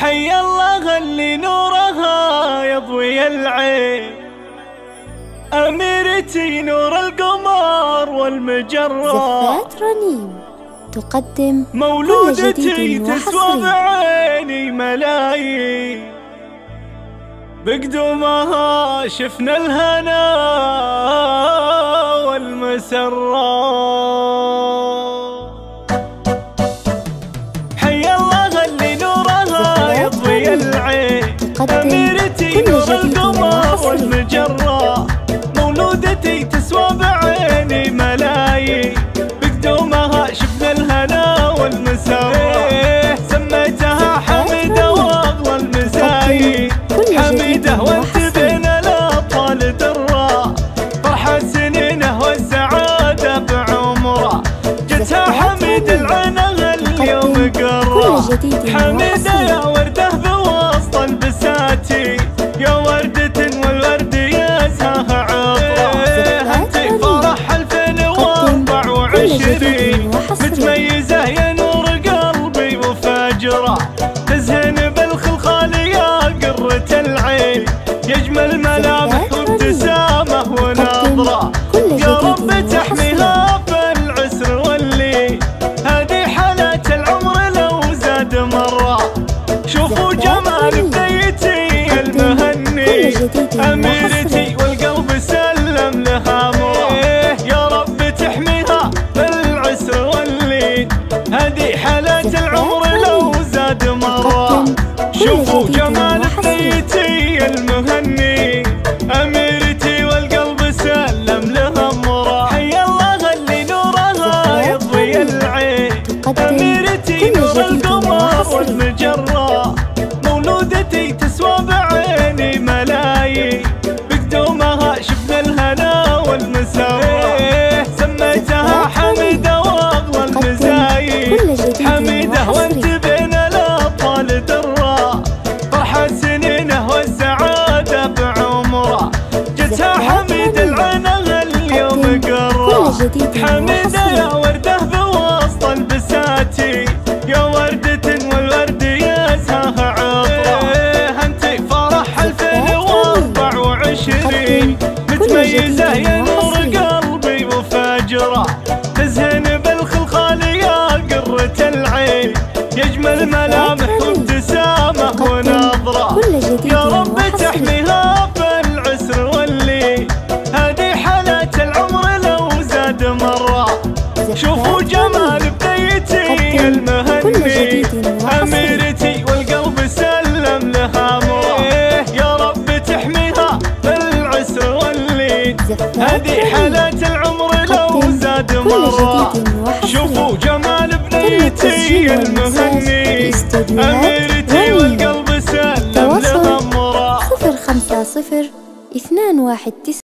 حي الله اللي نورها يضوي العين، أميرتي نور القمر والمجرة. زفات رنيم تقدم مولودتي تسوى بعيني ملايين، بقدومها شفنا الهنا والمسرة. حي الله اللي نورها يضوي العين، أميرتي نور القمر والمجرة. مولودتي تسوى بعيني ملايين، بقدومها شفنا الهنا والمسرة. سميتها حميدة واغلى المزايين، حميدة وانت بين الأبطال درة. فرحة سنينه والسعادة بعمره، جتها حميد العنغ اليوم قرة. حميدة يا وردة بوسط البساتين، يا وردة والورد يزهاها عطرة. انتي فرح 2024 متميزة يا نور قلبي وفاجرة. تزهن بالخلخال يا قرة العين، يجمل ملامح وابتسامة ونظرة. يا رب تحميها في العسر والليل، هذه حالات العمر لو زاد مرة. شوفوا جمال بنيتي المهني، أميرتي والقلب سلم لها مرة. يا رب تحميها في العسر والليل، هذه حالات العمر لو زاد مرة. شوفوا جمال بنيتي المهني، أميرتي والقلب سلم لها مرة. حي الله اللي نورها يضوي العين، أميرتي نور القمر والمجرة. مولودتي تسوى بعيني ملايين، بقدومها شفنا الهنا والمسرة. سميتها حميدة واغلى المزايين، حميدة وانت بين الأبطال درة. فرحة سنينه والسعادة بعمره، جتها حميد العنغ اليوم قرة. حميدة يا وردة بوسط البساتين، يا وردة والورد يزهاها عطرة. انتي فرح 2024 متميزة يا نور قلبي وفاجرة. تزهن بالخلخال يا قرة العين، يجمل ملامح وابتسامة ونظرة. يا رب تحميها في العسر والليل، هذه حالات العمر لو زاد مرة. شوفوا جمال بنيتي المهني، أميرتي والقلب سلم لها مرة. يا رب تحميها في العسر والليل، هذه حالات العمر لو زاد مرة. شوفوا جمال بنيتي المهني، أميرتي والقلب سلم لها مرة. 050 219